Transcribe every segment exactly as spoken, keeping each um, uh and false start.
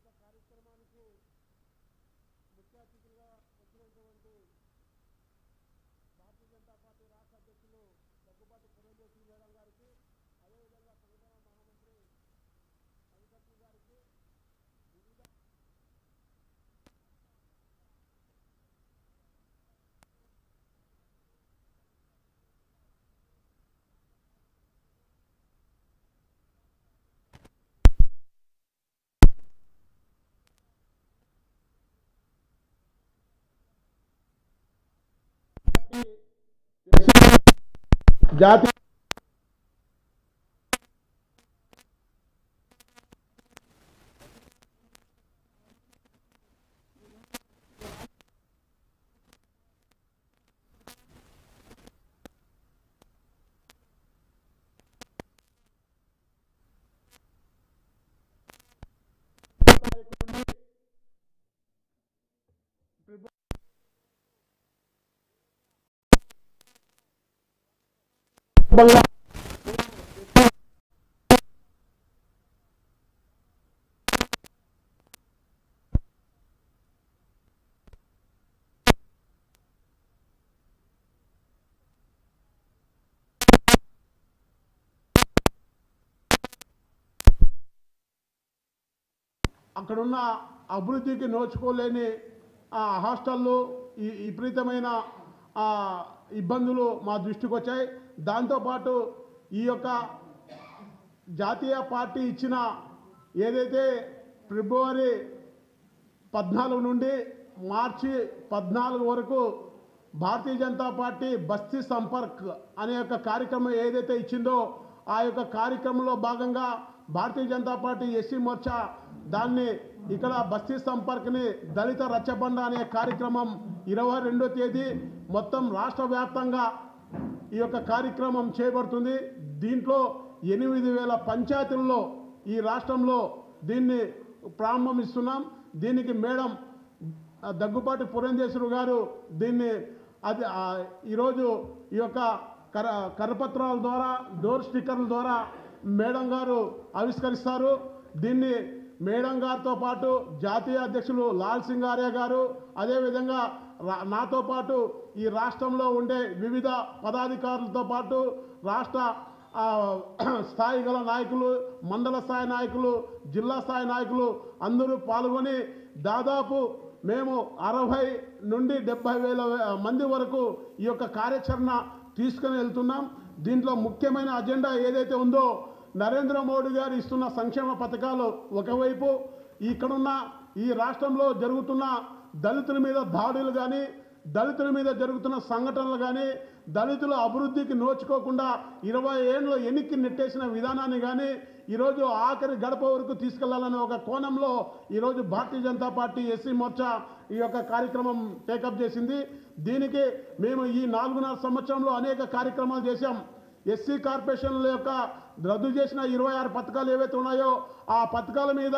యొక్క కార్యక్రమానికి ముఖ్య అతిథులుగా వచ్చినటువంటి భారతీయ జనతా పార్టీ రాష్ట్ర అధ్యక్షులు దగ్గుబాటి పురంధేశ్వరి మేడం గారికి, అదేవిధంగా సంఘటన మహామంత్రి వెంకట్రావు గారికి, వివిధ జాతీయ అక్కడున్న అభివృద్ధికి నోచుకోలేని హాస్టళ్ళు ఈ విపరీతమైన ఇబ్బందులు మా దృష్టికి వచ్చాయి. దాంతోపాటు ఈ యొక్క జాతీయ పార్టీ ఇచ్చిన ఏదైతే ఫిబ్రవరి పద్నాలుగు నుండి మార్చి పద్నాలుగు వరకు భారతీయ జనతా పార్టీ బస్తీ సంపర్క్ అనే యొక్క కార్యక్రమం ఏదైతే ఇచ్చిందో ఆ యొక్క కార్యక్రమంలో భాగంగా భారతీయ జనతా పార్టీ ఎస్సీ మోర్చా దాన్ని ఇక్కడ బస్తీ సంపర్క్ని దళిత రచ్చబండ అనే కార్యక్రమం ఇరవై రెండో తేదీ మొత్తం రాష్ట్ర వ్యాప్తంగా ఈ యొక్క కార్యక్రమం చేయబడుతుంది. దీంట్లో ఎనిమిది వేల పంచాయతీల్లో ఈ రాష్ట్రంలో దీన్ని ప్రారంభిస్తున్నాం. దీనికి మేడం దగ్గుబాటి పురంధేశ్వరి గారు దీన్ని అది ఈరోజు ఈ యొక్క కర కరపత్రాల ద్వారా డోర్ స్టిక్కర్ల ద్వారా మేడం గారు ఆవిష్కరిస్తారు. దీన్ని మేడం గారితో పాటు జాతీయ అధ్యక్షులు లాల్ సింగారియా గారు, అదేవిధంగా నాతో పాటు ఈ రాష్ట్రంలో ఉండే వివిధ పదాధికారులతో పాటు రాష్ట్ర స్థాయి గల నాయకులు, మండల స్థాయి నాయకులు, జిల్లా స్థాయి నాయకులు అందరూ పాల్గొని దాదాపు మేము అరవై నుండి డెబ్బై వేల మంది వరకు ఈ యొక్క కార్యాచరణ తీసుకుని వెళ్తున్నాం. దీంట్లో ముఖ్యమైన అజెండా ఏదైతే ఉందో నరేంద్ర మోడీ గారు ఇస్తున్న సంక్షేమ పథకాలు ఒకవైపు, ఇక్కడున్న ఈ రాష్ట్రంలో జరుగుతున్న దళితుల మీద దాడులు కానీ, దళితుల మీద జరుగుతున్న సంఘటనలు కానీ, దళితుల అభివృద్ధికి నోచుకోకుండా ఇరవై ఏళ్ళు ఎన్నికకి నెట్టేసిన విధానాన్ని కానీ ఈరోజు ఆఖరి గడప వరకు తీసుకెళ్లాలనే ఒక కోణంలో ఈరోజు భారతీయ జనతా పార్టీ ఎస్సీ మోర్చా ఈ యొక్క కార్యక్రమం టేకప్ చేసింది. దీనికి మేము ఈ నాలుగున్నర సంవత్సరంలో అనేక కార్యక్రమాలు చేశాం. ఎస్సీ కార్పొరేషన్ల యొక్క రద్దు చేసిన ఇరవై ఆరు పథకాలు ఏవైతే ఉన్నాయో ఆ పథకాల మీద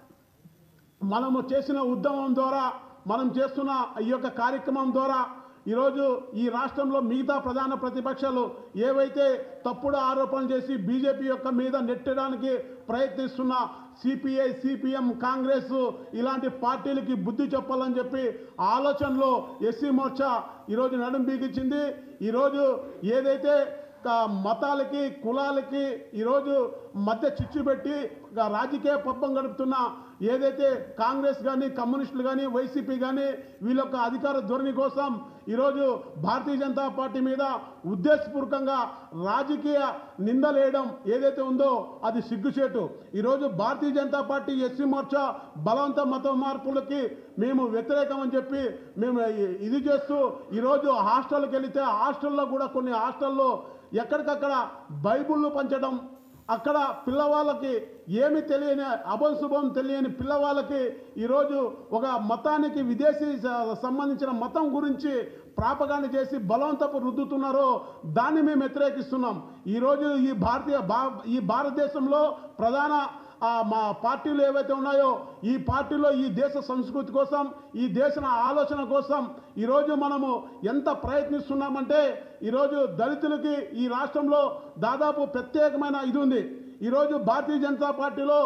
మనము చేసిన ఉద్యమం ద్వారా, మనం చేస్తున్న ఈ యొక్క కార్యక్రమం ద్వారా ఈరోజు ఈ రాష్ట్రంలో మిగతా ప్రధాన ప్రతిపక్షాలు ఏవైతే తప్పుడు ఆరోపణలు చేసి బీజేపీ యొక్క మీద నెట్టడానికి ప్రయత్నిస్తున్న సిపిఐ, సిపిఎం, కాంగ్రెస్ ఇలాంటి పార్టీలకి బుద్ధి చెప్పాలని చెప్పి ఆలోచనలో ఎస్సీ మోర్చా ఈరోజు నడుం బిగించింది. ఈరోజు ఏదైతే మతాలకి, కులాలకి ఈరోజు మధ్య చిచ్చు పెట్టి రాజకీయ పబ్బం గడుపుతున్న ఏదైతే కాంగ్రెస్ కానీ, కమ్యూనిస్టులు కానీ, వైసీపీ కానీ వీళ్ళ యొక్క అధికార ధోరణి కోసం ఈరోజు భారతీయ జనతా పార్టీ మీద ఉద్దేశపూర్వకంగా రాజకీయ నిందలేయడం ఏదైతే ఉందో అది సిగ్గుచేటు. ఈరోజు భారతీయ జనతా పార్టీ ఎస్సీ మోర్చా బలవంత మత మార్పులకి మేము వ్యతిరేకం అని చెప్పి మేము ఇది చేస్తూ ఈరోజు హాస్టల్కి వెళితే హాస్టల్లో కూడా కొన్ని హాస్టల్లో ఎక్కడికక్కడ బైబుళ్ళు పంచడం, అక్కడ పిల్లవాళ్ళకి ఏమి తెలియని అభంశుభం తెలియని పిల్లవాళ్ళకి ఈరోజు ఒక మతానికి విదేశీ సంబంధించిన మతం గురించి ప్రాపగాండ చేసి బలవంతపు రుద్దుతున్నారో దాన్ని మేము వ్యతిరేకిస్తున్నాం. ఈరోజు ఈ భారతీయ ఈ భారతదేశంలో ప్రధాన మా పార్టీలు ఏవైతే ఉన్నాయో ఈ పార్టీలో ఈ దేశ సంస్కృతి కోసం, ఈ దేశ ఆలోచన కోసం ఈరోజు మనము ఎంత ప్రయత్నిస్తున్నామంటే ఈరోజు దళితులకి ఈ రాష్ట్రంలో దాదాపు ప్రత్యేకమైన ఇది ఉంది. ఈరోజు భారతీయ జనతా పార్టీలో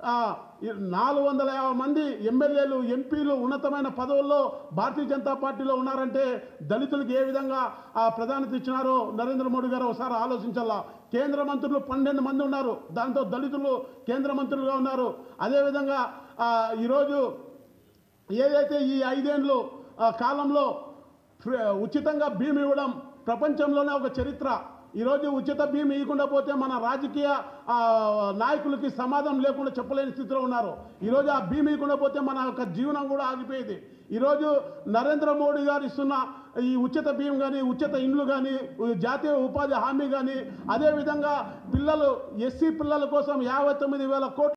నాలుగు వందల యాభై మంది ఎమ్మెల్యేలు ఎంపీలు ఉన్నతమైన పదవుల్లో భారతీయ జనతా పార్టీలో ఉన్నారంటే దళితులకు ఏ విధంగా ఆ ప్రాధాన్యత ఇచ్చినారో నరేంద్ర మోడీ గారు ఒకసారి ఆలోచించాలా. కేంద్ర మంత్రులు పన్నెండు మంది ఉన్నారు, దాంతో దళితులు కేంద్ర మంత్రులుగా ఉన్నారు. అదేవిధంగా ఈరోజు ఏదైతే ఈ ఐదేండ్లు కాలంలో ఉచితంగా భీమ్ ఇవ్వడం ప్రపంచంలోనే ఒక చరిత్ర. ఈరోజు ఉచిత భీమ్ ఇవ్వకుండా పోతే మన రాజకీయ నాయకులకి సమాధానం లేకుండా చెప్పలేని స్థితిలో ఉన్నారు. ఈరోజు ఆ భీమ్ ఇవ్వకుండా పోతే మన యొక్క జీవనం కూడా ఆగిపోయేది. ఈరోజు నరేంద్ర మోడీ గారు ఇస్తున్న ఈ ఉచిత భీమ్ కానీ, ఉచిత ఇండ్లు కానీ, జాతీయ ఉపాధి హామీ కానీ, అదేవిధంగా పిల్లలు ఎస్సీ పిల్లల కోసం యాభై తొమ్మిది వేల కోట్లు